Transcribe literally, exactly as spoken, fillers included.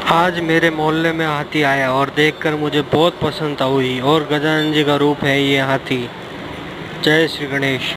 आज मेरे मोहल्ले में हाथी आया और देखकर मुझे बहुत प्रसन्नता हुई और गजानन जी का रूप है ये हाथी। जय श्री गणेश।